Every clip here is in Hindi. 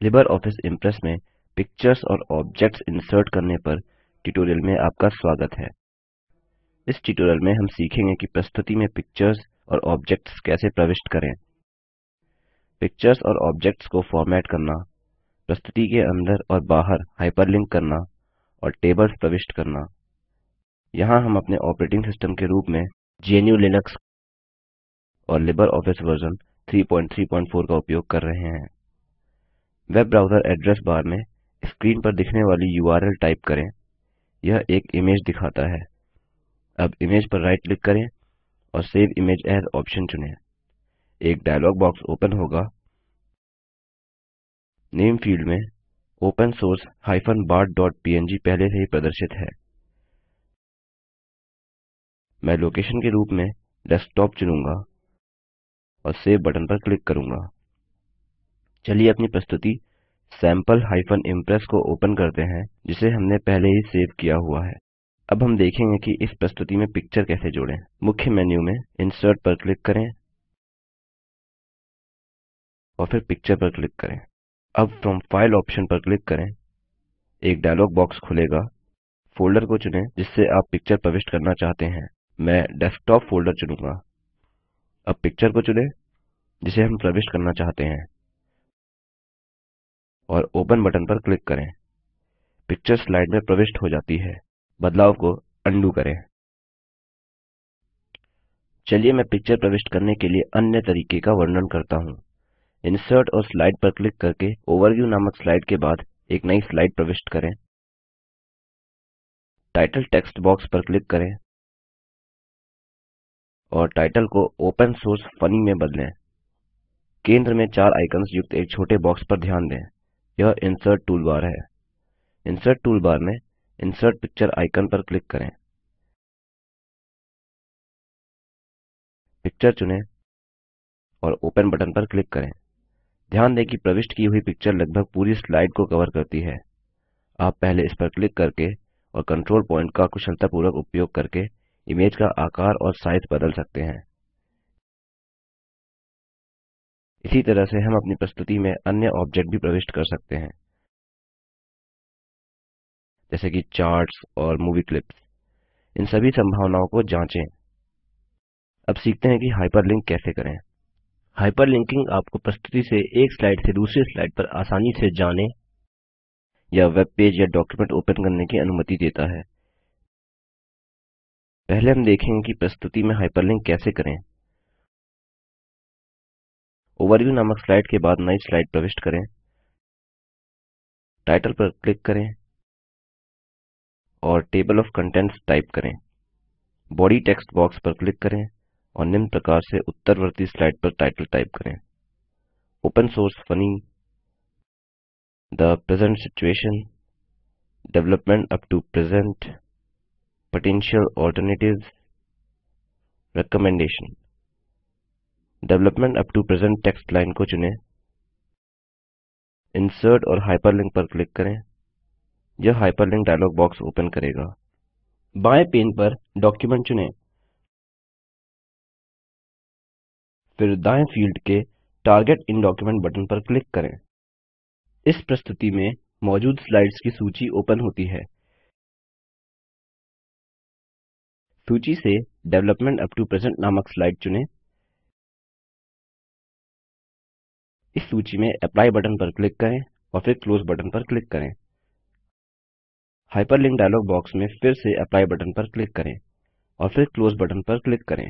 लिबर ऑफिस इम्प्रेस में पिक्चर्स और ऑब्जेक्ट्स इंसर्ट करने पर ट्यूटोरियल में आपका स्वागत है। इस ट्यूटोरियल में हम सीखेंगे कि प्रस्तुति में पिक्चर्स और ऑब्जेक्ट्स कैसे प्रविष्ट करें। पिक्चर्स और ऑब्जेक्ट्स को फॉर्मेट करना, प्रस्तुति के अंदर और बाहर हाइपरलिंक करना और टेबल्स प्रविष्ट करना। यहाँ हम अपने ऑपरेटिंग सिस्टम के रूप में GNU/लिनक्स और लिबर ऑफिस वर्जन 334 का उपयोग कर रहे हैं। वेब ब्राउज़र एड्रेस बार में स्क्रीन पर दिखने वाली URL टाइप करें। यह एक इमेज दिखाता है। अब इमेज पर राइट क्लिक करें और सेव इमेज एज ऑप्शन चुनें। एक डायलॉग बॉक्स ओपन होगा। नेम फील्ड में ओपन सोर्स -bart.png पहले से ही प्रदर्शित है। मैं लोकेशन के रूप में डेस्कटॉप चुनूंगा और सेव बटन पर क्लिक करूंगा। चलिए अपनी प्रस्तुति sample-impress को ओपन करते हैं, जिसे हमने पहले ही सेव किया हुआ है। अब हम देखेंगे कि इस प्रस्तुति में पिक्चर कैसे जोड़ें। मुख्य मेन्यू में इंसर्ट पर क्लिक करें और फिर पिक्चर पर क्लिक करें। अब फ्रॉम फाइल ऑप्शन पर क्लिक करें। एक डायलॉग बॉक्स खुलेगा। फोल्डर को चुनें जिससे आप पिक्चर प्रविष्ट करना चाहते हैं। मैं डेस्कटॉप फोल्डर चुनूंगा। अब पिक्चर को चुनें जिसे हम प्रविष्ट करना चाहते हैं और ओपन बटन पर क्लिक करें। पिक्चर स्लाइड में प्रविष्ट हो जाती है। बदलाव को अन्डू करें। चलिए मैं पिक्चर प्रविष्ट करने के लिए अन्य तरीके का वर्णन करता हूँ। इंसर्ट और स्लाइड पर क्लिक करके ओवरव्यू नामक स्लाइड के बाद एक नई स्लाइड प्रविष्ट करें। टाइटल टेक्स्ट बॉक्स पर क्लिक करें और टाइटल को ओपन सोर्स फनी में बदलें। केंद्र में 4 आइकन्स युक्त एक छोटे बॉक्स पर ध्यान दें। यह इंसर्ट टूलबार है। इंसर्ट टूलबार में इंसर्ट पिक्चर आइकन पर क्लिक करें। पिक्चर चुनें और ओपन बटन पर क्लिक करें। ध्यान दें कि प्रविष्ट की हुई पिक्चर लगभग पूरी स्लाइड को कवर करती है। आप पहले इस पर क्लिक करके और कंट्रोल पॉइंट का कुशलतापूर्वक उपयोग करके इमेज का आकार और साइज बदल सकते हैं। इसी तरह से हम अपनी प्रस्तुति में अन्य ऑब्जेक्ट भी प्रविष्ट कर सकते हैं, जैसे कि चार्ट्स और मूवी क्लिप्स। इन सभी संभावनाओं को जांचें। अब सीखते हैं कि हाइपरलिंक कैसे करें। हाइपरलिंकिंग आपको प्रस्तुति से एक स्लाइड से दूसरी स्लाइड पर आसानी से जाने या वेब पेज या डॉक्युमेंट ओपन करने की अनुमति देता है। पहले हम देखेंगे कि प्रस्तुति में हाइपरलिंक कैसे करें। ओवरव्यू नामक स्लाइड के बाद नई स्लाइड प्रविष्ट करें। टाइटल पर क्लिक करें और टेबल ऑफ कंटेंट्स टाइप करें। बॉडी टेक्स्ट बॉक्स पर क्लिक करें और निम्न प्रकार से उत्तरवर्ती स्लाइड पर टाइटल टाइप करें। Open source funny, the present situation, development up to present, potential alternatives, recommendation. Development up to present text line को चुनें। इंसर्ट और हाइपरलिंक पर क्लिक करें। यह हाइपरलिंक डायलॉग बॉक्स ओपन करेगा। बाएं पेन पर डॉक्यूमेंट चुनें। फिर दाएं फील्ड के टारगेट इन डॉक्यूमेंट बटन पर क्लिक करें। इस प्रस्तुति में मौजूद स्लाइड्स की सूची ओपन होती है। सूची से डेवलपमेंट अप टू प्रेजेंट नामक स्लाइड चुनें। इस सूची में अप्लाई बटन पर क्लिक करें और फिर क्लोज बटन पर क्लिक करें। हाइपरलिंक डायलॉग बॉक्स में फिर से अप्लाई बटन पर क्लिक करें और फिर क्लोज बटन पर क्लिक करें।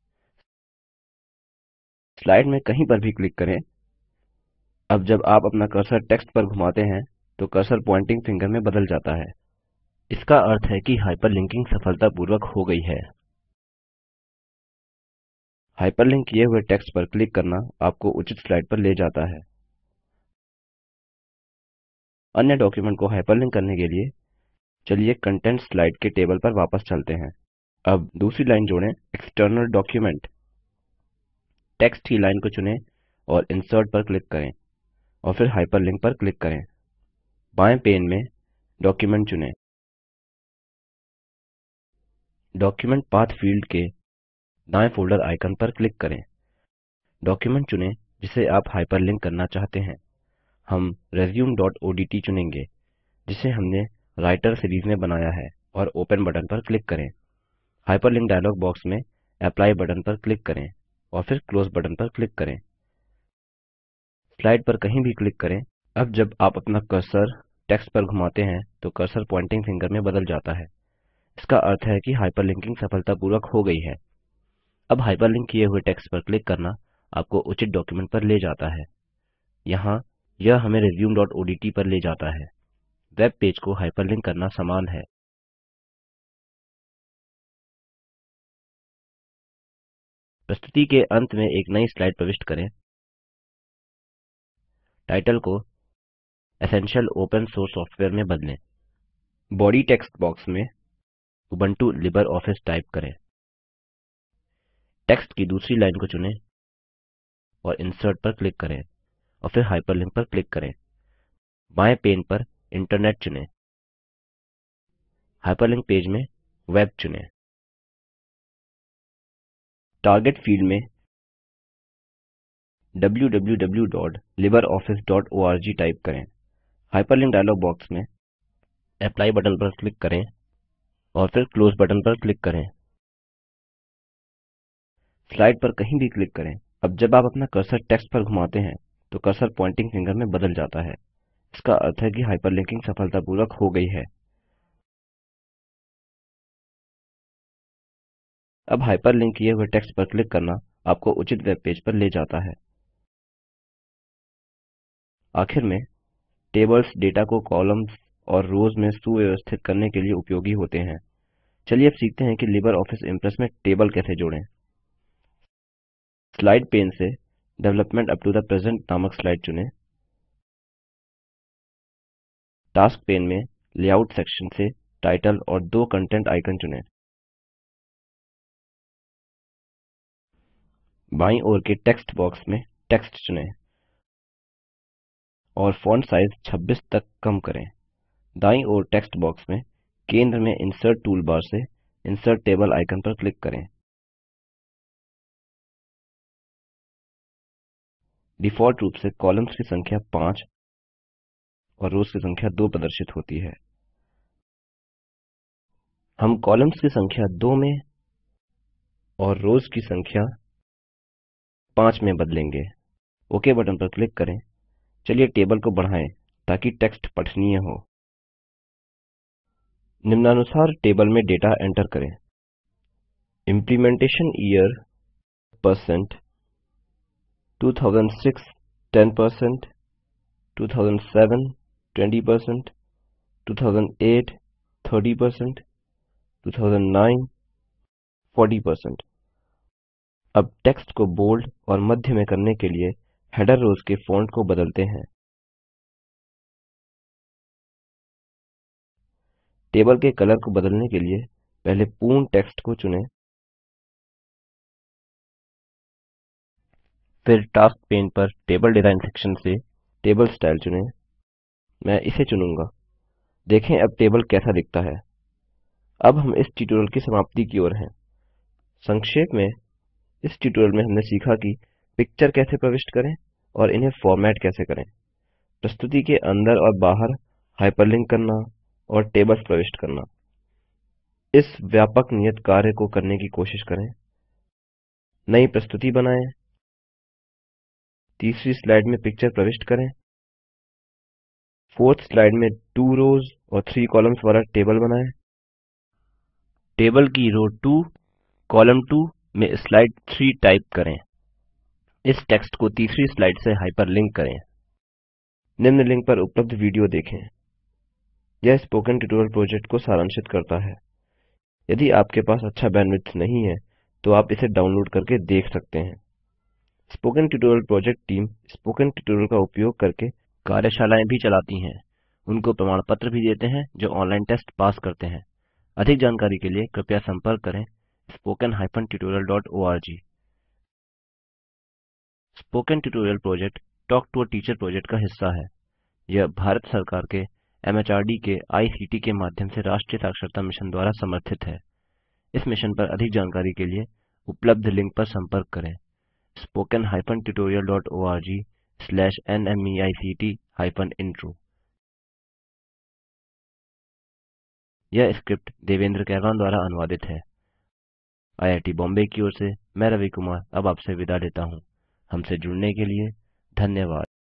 स्लाइड में कहीं पर भी क्लिक करें। अब जब आप अपना कर्सर टेक्स्ट पर घुमाते हैं तो कर्सर पॉइंटिंग फिंगर में बदल जाता है। इसका अर्थ है कि हाइपरलिंकिंग सफलतापूर्वक हो गई है। हाइपरलिंक किए हुए टेक्स्ट पर क्लिक करना आपको उचित स्लाइड पर ले जाता है। अन्य डॉक्यूमेंट को हाइपरलिंक करने के लिए चलिए कंटेंट स्लाइड के टेबल पर वापस चलते हैं। अब दूसरी लाइन जोड़ें, एक्सटर्नल डॉक्यूमेंट। टेक्स्ट की लाइन को चुनें और इंसर्ट पर क्लिक करें और फिर हाइपरलिंक पर क्लिक करें। बाएं पेन में डॉक्यूमेंट चुनें। डॉक्यूमेंट पाथ फील्ड के दाएं फोल्डर आइकन पर क्लिक करें। डॉक्यूमेंट चुनें जिसे आप हाइपरलिंक करना चाहते हैं। हम resume.odt चुनेंगे जिसे हमने राइटर सीरीज में बनाया है और ओपन बटन पर क्लिक करें। हाइपरलिंक डायलॉग बॉक्स में अप्लाई बटन पर क्लिक करें और फिर क्लोज बटन पर क्लिक करें। स्लाइड पर कहीं भी क्लिक करें। अब जब आप अपना कर्सर टेक्स्ट पर घुमाते हैं तो कर्सर पॉइंटिंग फिंगर में बदल जाता है। इसका अर्थ है कि हाइपरलिंकिंग सफलतापूर्वक हो गई है। अब हाइपरलिंक किए हुए टेक्स्ट पर क्लिक करना आपको उचित डॉक्युमेंट पर ले जाता है। यहाँ यह हमें resume.odt पर ले जाता है। वेब पेज को हाइपरलिंक करना समान है। प्रस्तुति के अंत में एक नई स्लाइड प्रविष्ट करें। टाइटल को एसेंशियल ओपन सोर्स सॉफ्टवेयर में बदलें। बॉडी टेक्स्ट बॉक्स में उबुंटू लिबर ऑफिस टाइप करें। टेक्स्ट की दूसरी लाइन को चुनें और इंसर्ट पर क्लिक करें और फिर हाइपरलिंक पर क्लिक करें। बाएं पेन पर इंटरनेट चुनें। हाइपरलिंक पेज में वेब चुनें। टारगेट फील्ड में www.libreoffice.org टाइप करें। हाइपरलिंक डायलॉग बॉक्स में अप्लाई बटन पर क्लिक करें और फिर क्लोज बटन पर क्लिक करें। स्लाइड पर कहीं भी क्लिक करें। अब जब आप अपना कर्सर टेक्स्ट पर घुमाते हैं तो कर्सर पॉइंटिंग फिंगर में बदल जाता है। इसका अर्थ है कि हाइपरलिंकिंग सफलतापूर्वक हो गई है। अब हाइपरलिंक किए हुए टेक्स्ट पर क्लिक करना आपको उचित वेब पेज पर ले जाता है। आखिर में टेबल्स डेटा को कॉलम्स और रोज में सुव्यवस्थित करने के लिए उपयोगी होते हैं। चलिए अब सीखते हैं कि लिबर ऑफिस इम्प्रेस में टेबल कैसे जोड़ें। स्लाइड पेन से development up to the present नामक स्लाइड चुनें। टास्क पेन में लेआउट सेक्शन से टाइटल और दो कंटेंट आइकन चुनें। बाईं ओर के टेक्स्ट बॉक्स में टेक्स्ट चुनें और फॉन्ट साइज 26 तक कम करें। दाईं ओर टेक्स्ट बॉक्स में केंद्र में इंसर्ट टूलबार से इंसर्ट टेबल आइकन पर क्लिक करें। डिफॉल्ट रूप से कॉलम्स की संख्या 5 और रोज की संख्या 2 प्रदर्शित होती है। हम कॉलम्स की संख्या 2 में और रोज की संख्या 5 में बदलेंगे। ओके बटन पर क्लिक करें। चलिए टेबल को बढ़ाएं ताकि टेक्स्ट पठनीय हो। निम्नानुसार टेबल में डेटा एंटर करें। Implementation year %, 2006 10%, 2007 20%, 2008 30%, 2009 40%। अब टेक्स्ट को बोल्ड और मध्य में करने के लिए हेडर रोज के फॉन्ट को बदलते हैं। टेबल के कलर को बदलने के लिए पहले पूर्ण टेक्स्ट को चुनें, फिर टास्क पेन पर टेबल डिजाइन सेक्शन से टेबल स्टाइल चुनें। मैं इसे चुनूंगा। देखें अब टेबल कैसा दिखता है। अब हम इस ट्यूटोरियल की समाप्ति की ओर हैं। संक्षेप में इस ट्यूटोरियल में हमने सीखा कि पिक्चर कैसे प्रविष्ट करें और इन्हें फॉर्मेट कैसे करें, प्रस्तुति के अंदर और बाहर हाइपरलिंक करना और टेबल्स प्रविष्ट करना। इस व्यापक नियत कार्य को करने की कोशिश करें। नई प्रस्तुति बनाएं। तीसरी स्लाइड में पिक्चर प्रविष्ट करें। फोर्थ स्लाइड में 2 रोज और 3 कॉलम्स वाला टेबल बनाएं। टेबल की रो 2 कॉलम 2 में स्लाइड 3 टाइप करें। इस टेक्स्ट को तीसरी स्लाइड से हाइपरलिंक करें। निम्न लिंक पर उपलब्ध वीडियो देखें। यह स्पोकन ट्यूटोरियल प्रोजेक्ट को सारांशित करता है। यदि आपके पास अच्छा बैंडविड्थ नहीं है तो आप इसे डाउनलोड करके देख सकते हैं। Spoken tutorial project team spoken tutorial का उपयोग करके कार्यशालाएं भी चलाती हैं। उनको प्रमाण पत्र भी देते हैं जो ऑनलाइन टेस्ट पास करते हैं। अधिक जानकारी के लिए कृपया संपर्क करें spoken-tutorial.org। Spoken tutorial project talk to a teacher project का हिस्सा है। यह भारत सरकार के MHRD के ICT के माध्यम से राष्ट्रीय साक्षरता मिशन द्वारा समर्थित है। इस मिशन पर अधिक जानकारी के लिए उपलब्ध लिंक पर संपर्क करें spoken-tutorial.org/nmeict। spoken-tutorial.org/nmeict-intro। यह स्क्रिप्ट देवेन्द्र कैरवान द्वारा अनुवादित है। आईआईटी बॉम्बे की ओर से मैं रवि कुमार अब आपसे विदा लेता हूँ। हमसे जुड़ने के लिए धन्यवाद।